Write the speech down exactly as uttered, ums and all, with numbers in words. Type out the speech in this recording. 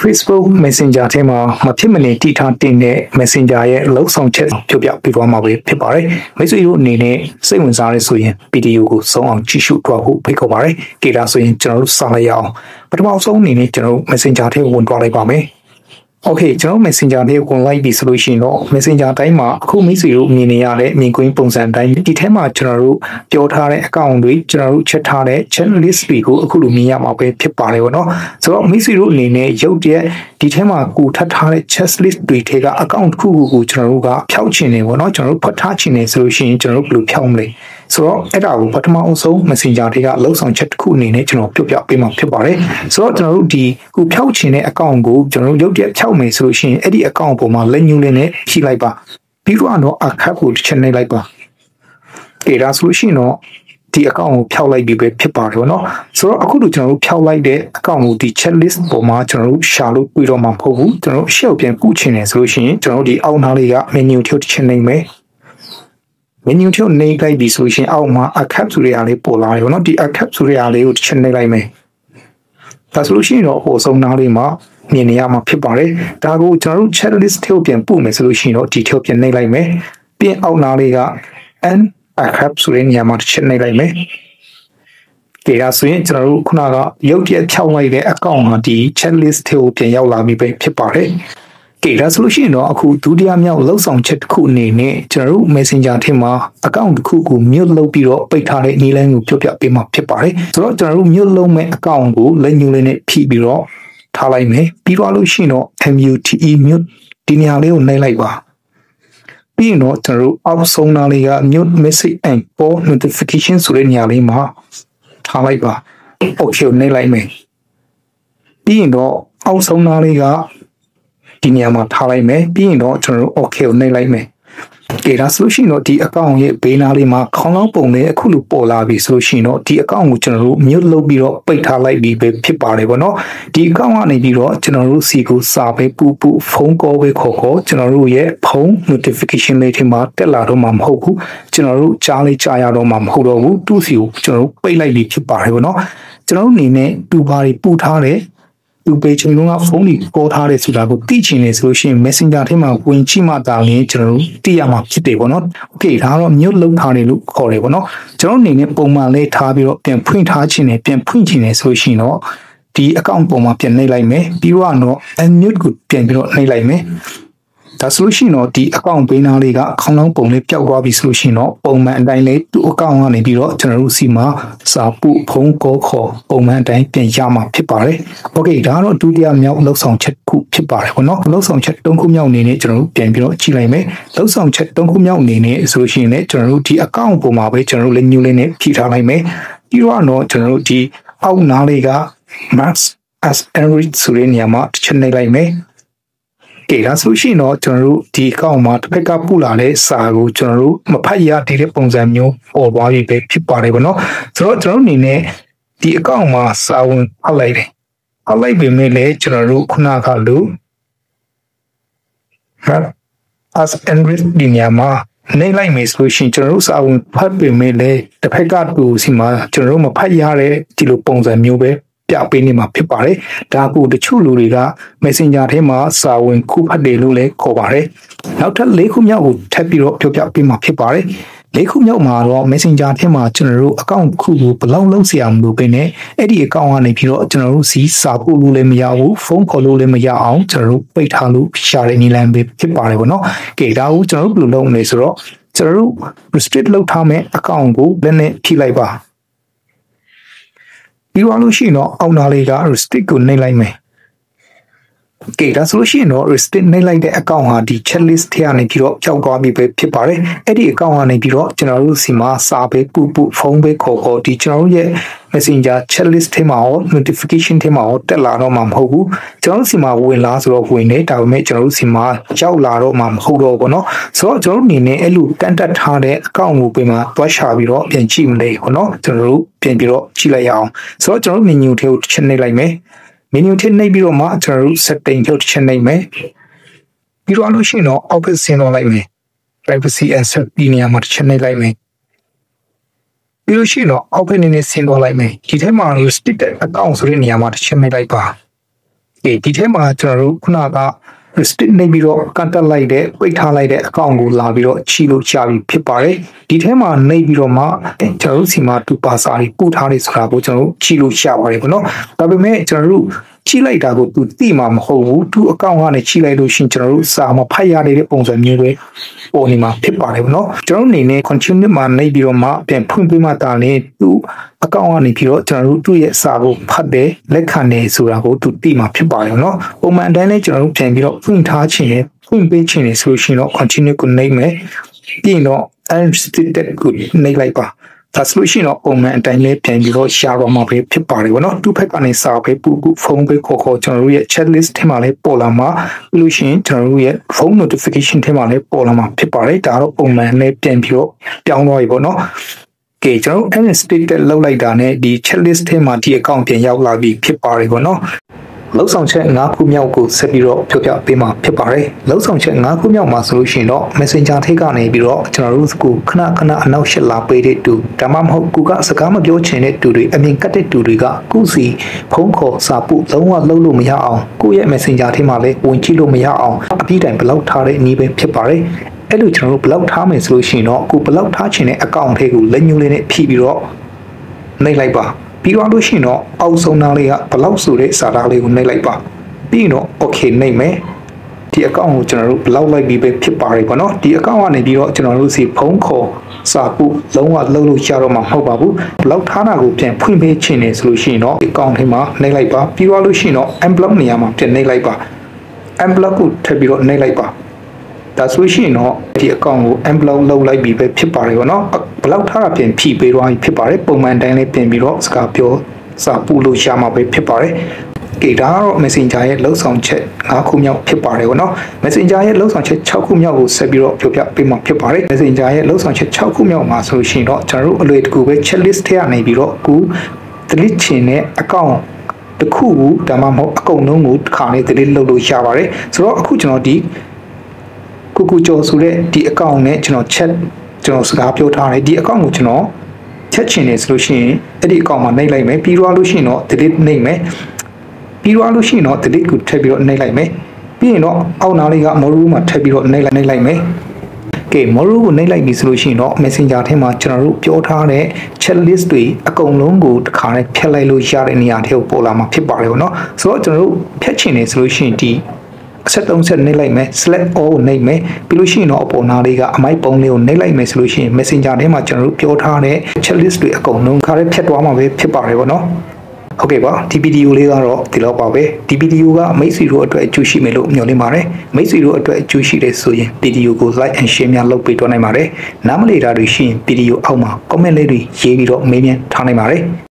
Facebook Messenger ထဲမှာမဖြစ်မနေတည်ထားတင်တဲ့ Messenger ရဲ့လောက်ဆောင်ချက်ပြောပြပေးသွားမှာပဲဖြစ်ပါတယ်မိတ်ဆွေတို့အနေနဲ့စိတ်ဝင်စားရဆိုရင် ဗီဒီယိုကိုဆုံးအောင်ကြည့်ရှုတော့ဖို့ဖိတ်ခေါ်ပါတယ်ကြည့်လာဆိုရင်ကျွန်တော်တို့စလိုက်ရအောင်ပထမဆုံးအနေနဲ့ကျွန်တော်တို့ Messenger ထဲဝင်သွားလိုက်ပါမယ်โอเคကျွန်တော် Messenger လေးကိုလိုက်ပြီဆိုလို့ရှိရင်တော့ Messenger တိုင်းမှာအခုမိတ်ဆွေတို့မြင်နေရတဲ့မြင်ကွင်းပုံစံတိုင်းဒီထဲမှာကျွန်တော်တို့ပြောထားတဲ့ account တွေကျွန်တော်တို့ချက်ထားတဲ့ chat list တွေကိုအခုလိုမြင်ရမှာပဲဖြစ်ပါတယ်ဗောနော်ဆိုတော့မိတ်ဆွေတို့အနေနဲ့ရုပ်တရက်ဒီထဲမှာကိုထပ်ထားတဲ့ chat list တွေထဲက account တစ်ခုကိုကျွန်တော်တို့ကဖြောက်ချင်နေဗောနော်ကျွန်တော်တို့ဖတ်ထားချင်နေဆိုလို့ရှိရင်ကျွန်တော်တို့ဘယ်လိုဖြောက်မလဲဆိုတော့အဲ့ဒါကိုပထမအဆုံး Messenger တွေကလှုပ်ဆောင်ချက်တစ်ခုအနေနဲ့ကျွန်တော်ပြပြပေးမှာဖြစ်ပါတယ်ဆိုတော့ကျွန်တော်တို့ဒီကိုဖြောက်ချင်တဲ့ account ကိုကျွန်တော်တို့ရုပ်တရက်ဖြောက်မယ်ဆိုလို့ရှိရင်အဲ့ဒီ account ပေါ်မှာလက်ညှိုးလေးနဲ့ဖြည့်လိုက်ပါပြီးတော့တော့ archive ကိုတစ်ချက်နှိပ်လိုက်ပါအဲ့ဒါဆိုလို့ရှိရင်တော့ဒီ account ကိုဖြောက်လိုက်ပြီးပဲဖြစ်ပါတယ်ဗောနော်ဆိုတော့အခုလိုကျွန်တော်တို့ဖြောက်လိုက်တဲ့ account ကိုဒီ chat list ပေါ်မှာကျွန်တော်တို့ရှာလို့ပြီးတော့မှမဟုတ်ဘူးကျွန်တော်တို့ရှေ့ပြန်ပို့ချင်တယ်ဆိုလို့ရှိရင်ကျွန်တော်တို့ဒီအောက်နားလေးက menu ထုတ်တစ်ချက်နှိပ်မယ်menu ထုတ်နှိပ်လိုက်ပြီဆိုရင်အောက်မှာ archive ဆိုတဲ့အရာလေးပေါ်လာတယ်ဗောနော်ဒီ archive ဆိုတဲ့အရာလေးကိုတစ်ချက်နှိပ်လိုက်မယ်ဒါဆိုလို့ရှိရင်တော့ဟိုဆုံးနားလေးမှာမြင်နေရမှာဖြစ်ပါတယ်ဒါကိုကျွန်တော်တို့ chat list ထဲကိုပြန်ပို့မယ်ဆိုလို့ရှိရင်တော့ဒီထဲကိုပြန်နှိပ်လိုက်မယ်ပြီးအောက်နားလေးက and archive ဆိုတဲ့နေရာမှာတစ်ချက်နှိပ်လိုက်မယ်ကြည့်ရဆိုရင်ကျွန်တော်တို့ခုနကရုပ်တရက်ဖြောင်းလိုက်တဲ့ account ဟာဒီ chat list ထဲကိုပြန်ရောက်လာပြီပဲဖြစ်ပါတယ်ကြည့်ရဆိုလို့ရှိရင်တော့အခုဒုတိယမြောက်လောက်ဆောင်ချက်တစ်ခုအနေနဲ့ကျွန်တော်တို့ Messenger ထဲမှာ account တစ်ခုကို mute လုပ်ပြီးတော့ပိတ်ထားတဲ့နည်းလမ်းကိုပြောပြပေးမှာဖြစ်ပါတယ်ဆိုတော့ကျွန်တော်တို့ mute လုပ်မဲ့ account ကိုလက်ညှိုးလေးနဲ့ဖြည့်ပြီးတော့ထားလိုက်မယ်ပြီးတော့လို့ရှိရင်တော့ mute mute ဒီနေရာလေးကိုနှိပ်လိုက်ပါပြီးရင်တော့ကျွန်တော်တို့အောက်ဆုံးနားလေးက mute message and for notification ဆိုတဲ့နေရာလေးမှာထားလိုက်ပါ okay ကိုနှိပ်လိုက်မယ်ပြီးရင်တော့အောက်ဆုံးနားလေးကဒီနေရာမှာထားလိုက်မယ်ပြီးရင်တော့ကျွန်တော်တို့ okay ကိုနှိပ်လိုက်မယ်ကဲဒါဆိုလို့ရှိရင်တော့ဒီ account ရဲ့ဘေးနားလေးမှာခေါင်းလောင်းပုံလေးအခုလိုပေါ်လာပြီဆိုလို့ရှိရင်တော့ဒီ account ကိုကျွန်တော်တို့ mute လုပ်ပြီးတော့ပိတ်ထားလိုက်ပြီးပဲဖြစ်ပါတယ်ဗောနော်ဒီ account ကနေပြီးတော့ကျွန်တော်တို့စီကိုစာပဲပူပူဖုန်းကောပဲခေါ်ခေါ်ကျွန်တော်တို့ရဲ့ဖုန်း notification လေးထဲမှာတက်လာတော့မှမဟုတ်ဘူးကျွန်တော်တို့ကြားလေးကြားရတော့မှမဟုတ်တော့ဘူးသူ့စီကိုကျွန်တော်တို့ပိတ်လိုက်ပြီးဖြစ်ပါတယ်ဗောနော်ကျွန်တော်တို့အနေနဲ့တူပါတွေပူထားတယ်သူပေချင်လုံးကဖုန်းကြီးပေါ်ထားတယ်ဆိုတာကိုသိချင်နေဆိုလို့ရှိရင် Messenger ထဲမှာဝင်ကြည့်မှသာလျှင်ကျွန်တော်တို့သိရမှာဖြစ်တယ်ပေါ့နော်။ Okay ဒါကတော့ mute လုပ်ထားတယ်လို့ခေါ်တယ်ပေါ့နော်။ကျွန်တော်အနေနဲ့ပုံမှန်လေးထားပြီးတော့ပြန်ဖွင့်ထားခြင်းနဲ့ပြန်ဖွင့်ခြင်းနဲ့ဆိုရှင်တော့ဒီ account ပေါ်မှာပြန်နှိပ်လိုက်မယ်ပြီးတော့တော့ unmute ကိုပြန်ပြီးတော့နှိပ်လိုက်မယ်။ဒါဆိုလို့ရှိရင်တော့ဒီ account ဘေးနားလေးကခေါင်းလောင်းပုံလေးပျောက်သွားပြီဆိုလို့ရှိရင်တော့ပုံမှန်အတိုင်းလေးသူ့ account ကနေပြီးတော့ကျွန်တော်တို့စီမှာစာပုဖုန်းကောခေါ်ပုံမှန်အတိုင်းပြန်ရမှာဖြစ်ပါတယ်။ Okay ဒါကတော့ဒုတိယမြောက်လောက်ဆောင်ချက်ခုဖြစ်ပါတယ်ပေါ့နော်။လောက်ဆောင်ချက်သုံးခုမြောက်အနေနဲ့ကျွန်တော်တို့ပြန်ပြီးတော့ကြည့်လိုက်မယ်။လောက်ဆောင်ချက်သုံးခုမြောက်အနေနဲ့ဆိုလို့ရှိရင်လည်းကျွန်တော်တို့ဒီ account ပေါ်မှာပဲကျွန်တော်တို့လက်ညှိုးလေးနဲ့ဖြည့်ထားလိုက်မယ်။ပြီးတော့တော့ကျွန်တော်တို့ဒီအောက်နားလေးက max as enrich ဆိုတဲ့နေရာမှာတစ်ချက်နှိပ်လိုက်မယ်။ကဲဒါဆိုရှင်တော့ကျွန်တော်တို့ဒီအကောင့်မှာတစ်ဖက်ကပို့လာတဲ့စာကိုကျွန်တော်တို့မဖတ်ရသေးတဲ့ပုံစံမျိုးပေါ်သွားပြီပဲဖြစ်ပါတယ်ဗောနော်ဆိုတော့ကျွန်တော်တို့အနေနဲ့ဒီအကောင့်မှာစာဝင်ဖတ်လိုက်တယ်ဖတ်လိုက်ပေမဲ့လည်းကျွန်တော်တို့ခုနကလို as enrich ဒီနေရာမှာနေလိုက်မယ်ဆိုရှင်ကျွန်တော်တို့စာဝင်ဖတ်ပေမဲ့လည်းတစ်ဖက်ကတူစီမှာကျွန်တော်တို့မဖတ်ရတဲ့ဒီလိုပုံစံမျိုးပဲပြပေးနေမှာဖြစ်ပါတယ်ဒါကိုတချို့လူတွေက Messenger ထဲမှာစာဝင်ခုဖတ်တယ်လို့လည်းခေါ်ပါတယ်နောက်ထပ်၄ခုမြောက်ကိုထပ်ပြီးတော့ပြောပြပေးမှာဖြစ်ပါတယ်၄ခုမြောက်မှာတော့ Messenger ထဲမှာကျွန်တော်တို့ account ခုကိုဘယ်လောက်လုံးစရာမလိုဘဲနဲ့အဲ့ဒီ account ကနေပြီးတော့ကျွန်တော်တို့စီစာပို့လို့လည်းမရဘူးဖုန်းခေါ်လို့လည်းမရအောင်ကျွန်တော်တို့ပိတ်ထားလို့ရှာတဲ့နည်းလမ်းပဲဖြစ်ပါတယ်ဗောနော်ကဲဒါကိုကျွန်တော်တို့ဘယ်လိုလုပ်မလဲဆိုတော့ကျွန်တော်တို့ restrict လုပ်ထားမယ့် account ကိုလည်းနဲ့ဖြည့်လိုက်ပါပြီးတော့လို့ရှိရင်တော့အောက်နားလေးက restrict ကိုနှိပ်လိုက်မယ်။ကဲဒါဆိုလို့ရှိရင်တော့ restrict နှိပ်လိုက်တဲ့ account ဟာဒီ chat list ထဲကနေပြီးတော့ဖြောက်သွားပြီပဲဖြစ်ပါတယ်။အဲ့ဒီ account ကနေပြီးတော့ကျွန်တော်တို့စီမှာစာပဲပူပူဖုန်းပဲခေါ်ခေါ်ဒီကျွန်တော်တို့ရဲ့ Messenger chat list ထဲမှာရော notification ထဲမှာရောတက်လာတော့မှမဟုတ်ဘူး။ကျွန်တော်တို့စီမှာဝင်လာဆိုတော့ဝင်နေဒါပေမဲ့ကျွန်တော်တို့စီမှာရောက်လာတော့မှမဟုတ်တော့ဘူးเนาะ။ဆိုတော့ကျွန်တော်တို့အနေနဲ့အဲ့လိုတန်တက်ထားတဲ့ account ကိုပြန်မှာတွားရှာပြီးတော့ပြန်ကြည့်မလဲပေါ့เนาะကျွန်တော်တို့ပြန်ပြီးတော့ကြည့်လိုက်ရအောင်ဆိုတော့ကျွန်တော်တို့ menu ထဲကိုတစ်ချက်နှိပ်လိုက်မယ် menu ထဲနှိပ်ပြီးတော့မှကျွန်တော်တို့ setting ထဲကိုတစ်ချက်နှိပ်မယ်ပြီးတော့လို့ရှိရင်တော့ office ဆင်းတော့လိုက်မယ် privacy and safety နေရာမှာတစ်ချက်နှိပ်လိုက်မယ်ပြီးလို့ရှိရင်တော့ open နေနဲ့ဆင်းတော့လိုက်မယ်ဒီထဲမှာ restricted account ဆိုတဲ့နေရာမှာတစ်ချက်နှိပ်လိုက်ပါဒီထဲမှာကျွန်တော်တို့ခုနက restrict နေပြီးတော့ကန်တက်လိုက်တဲ့ပိတ်ထားလိုက်တဲ့အကောင့်ကိုလာပြီးတော့ချီလို့ချပြီးဖြစ်ပါတယ်ဒီထဲမှာနေပြီးတော့မှကျွန်တော်တို့စီမှာတူပါစာတွေပို့ထားနေဆိုတာကိုကျွန်တော်တို့ချီလို့ချပါတယ်ပေါ့နော်ဒါပေမဲ့ကျွန်တော်တို့ချီလိုက်တာကိုသူသိမှာမဟုတ်ဘူးသူအကောင့်ကနေချီလိုက်လို့ရှင်ကျွန်တော်တို့စာမဖတ်ရတဲ့ပုံစံမျိုးတွေပေါ်နေမှာဖြစ်ပါတယ်ပေါ့နော်ကျွန်တော်အနေနဲ့ continue မှာနေပြီးတော့မှပြန်ဖွင့်ပေးမှတာလေသူအကောင့်ကနေပြီးတော့ကျွန်တော်တို့သူ့ရဲ့စာကိုဖတ်တယ်လက်ခံတယ်ဆိုတာကိုသူသိမှာဖြစ်ပါတယ်နော်ပုံမှန်တိုင်းလည်းကျွန်တော်တို့ပြန်ပြီးတော့ဖွင့်ထားခြင်းနဲ့ဖွင့်ပေးခြင်းနဲ့ဆိုလို့ရှိရင်တော့ continue ကိုနေမယ်ပြီးတော့ unrestricted ကိုနေလိုက်ပါဒါဆိုလို့ရှိရင်တော့ပုံမှန်အတိုင်းလေးပြန်ပြီးတော့ရှာတော့မှာပဲဖြစ်ပါတယ်ဗောနော်သူ့ဘက်ကနေစာပဲပူပူဖုန်းပဲခေါ်ခေါ်ကျွန်တော်တို့ရဲ့ chat list ထဲမှာလည်းပေါ်လာမှာပြီးလို့ရှိရင်ကျွန်တော်တို့ရဲ့ phone notification ထဲမှာလည်းပေါ်လာမှာဖြစ်ပါတယ်ဒါတော့ပုံမှန်လေးပြန်ပြီးတော့ပြောင်းသွားပြီဗောနော်ကဲကျွန်တော် unrestricted လောက်လိုက်တာနဲ့ဒီ chat list ထဲမှာဒီ account ပြန်ရောက်လာပြီဖြစ်ပါတယ်ဗောနော်လောက်ဆောင်ချက်၅ခုမြောက်ကိုဆက်ပြီးတော့ပြောပြပေးမှာဖြစ်ပါတယ်လောက်ဆောင်ချက်၅ခုမြောက်မှာဆိုလို့ရှိရင်တော့ Messenger ထိပ်ကနေပြီးတော့ကျွန်တော်တို့ကိုခဏခဏအနောက်ရှက်လာပေးတဲ့တူဒါမှမဟုတ်ကိုကစကားမပြောချင်တဲ့တူတွေအမြင်ကတ်တဲ့တူတွေကကိုစီဖုန်းခေါ်စာပို့လုံးဝလုံးလို့မရအောင်ကိုရဲ့ Messenger ထိပ်မှာလည်းဝင်ကြည့်လို့မရအောင်အပြီးတိုင်ဘလောက်ထားတဲ့နည်းပဲဖြစ်ပါတယ်အဲ့လိုကျွန်တော်တို့ဘလောက်ထားမယ်ဆိုလို့ရှိရင်တော့ကိုဘလောက်ထားချင်တဲ့ account ထဲကိုလက်ညှိုးလေးနဲ့ဖြည့်ပြီးတော့နှိပ်လိုက်ပါပြီးတော့လို့ရှိရင်တော့အောက်ဆုံးသားလေးကဘလောက်ဆိုတဲ့စာသားလေးကိုနှိပ်လိုက်ပါပြီးရင်တော့ okay နှိပ်မယ်ဒီ account ကိုကျွန်တော်တို့ဘလောက်လိုက်ပြီးပဲဖြစ်ပါတယ်ပေါ့နော်ဒီ account ကနေပြီးတော့ကျွန်တော်တို့စီဖုန်းခေါ်စာပို့လုံးဝလုံးလို့ရတော့မှာမဟုတ်ပါဘူးဘလောက်ထားတာကိုပြန်ဖွင့်ပေးခြင်းနေဆိုလို့ရှိရင်တော့ account ထဲမှာနှိပ်လိုက်ပါပြီးတော့လို့ရှိရင်တော့ unblock နေရာမှာပြန်နှိပ်လိုက်ပါ unblock ကိုထပ်ပြီးတော့နှိပ်လိုက်ပါဒါဆိုရှင်တော့ဒီ account ကို unblock လုပ်လိုက်ပြီးပဲဖြစ်ပါတယ်ဗောနော်ဘလောက်ထားတာပြန်ဖြည့်ပေးသွားပြီဖြစ်ပါတယ်ပုံမှန်တိုင်းလေးပြင်ပြီးတော့စကားပြောစာပို့လို့ရမှာပဲဖြစ်ပါတယ်ကဲဒါကတော့ Messenger ရဲ့လှုပ်ဆောင်ချက်၅ခုမြောက်ဖြစ်ပါတယ်ဗောနော် Messenger ရဲ့လှုပ်ဆောင်ချက်၆ခုမြောက်ကိုဆက်ပြီးတော့ပြောပြပေးမှာဖြစ်ပါတယ် Messenger ရဲ့လှုပ်ဆောင်ချက်၆ခုမြောက်မှာဆိုရှင်တော့ကျွန်တော်တို့အလွယ်တကူပဲ chat list ထဲကနေပြီးတော့ကို delete ချင်တဲ့ account တခုကိုဒါမှမဟုတ်အကုန်လုံးကိုတစ်ခါနဲ့ delete လုပ်လို့ရပါတယ်ဆိုတော့အခုကျွန်တော်ဒီကိုကိုကျော်ဆိုတဲ့ဒီ account နဲ့ကျွန်တော် chat ကျွန်တော်စကားပြောထားတယ်ဒီ account ကိုကျွန်တော် chat ချင်နေဆိုလို့ရှိရင်အဲ့ဒီ account မှာနှိပ်လိုက်မယ်ပြီးတော့လို့ရှိရင်တော့ delete နှိပ်မယ်ပြီးတော့လို့ရှိရင်တော့ delete ကိုထည့်ပြီးတော့နှိပ်လိုက်မယ်ပြီးရင်တော့အောက်နားလေးက more မှာထည့်ပြီးတော့နှိပ်လိုက်နှိပ်လိုက်မယ်ကဲ more ကိုနှိပ်လိုက်ပြီဆိုလို့ရှိရင်တော့ Messenger ထဲမှာကျွန်တော်တို့ပြောထားတဲ့ chat list တွေအကုန်လုံးကိုတစ်ခါနဲ့ဖျက်လိုက်လို့ရတဲ့နေရာထဲကိုပေါ်လာမှာဖြစ်ပါတယ်ဗောနော်ဆိုတော့ကျွန်တော်တို့ဖျက်ချင်နေဆိုလို့ရှိရင်ဒီအဆက်သုံးဆက်နှိပ်လိုက်မယ် select all ကိုနှိပ်မယ်ပြီးလို့ရှိရင်တော့အပေါ်နားလေးကအမိုက်ပုံလေးကိုနှိပ်လိုက်မယ်ဆိုလို့ရှိရင် Messenger ထဲမှာကျွန်တော်တို့ပြောထားတဲ့ chat list တွေအကုန်လုံးခါရဲဖြတ်သွားမှာပဲဖြစ်ပါတယ်ဗောနော်ဟုတ်ကဲ့ပါဒီဗီဒီယိုလေးကတော့ဒီလောက်ပါပဲဒီဗီဒီယိုကမိတ်ဆွေတို့အတွက်အကျိုးရှိမယ်လို့မျှော်လင့်ပါတယ်မိတ်ဆွေတို့အတွက်အကျိုးရှိတဲ့ဆိုရင်ဗီဒီယိုကို like and share များလုပ်ပေးတော့နိုင်ပါတယ်နားမလည်တာတွေရှိရင်ဗီဒီယိုအောက်မှာ comment လေးတွေရေးပြီးတော့မေးမြန်းထားနိုင်ပါတယ်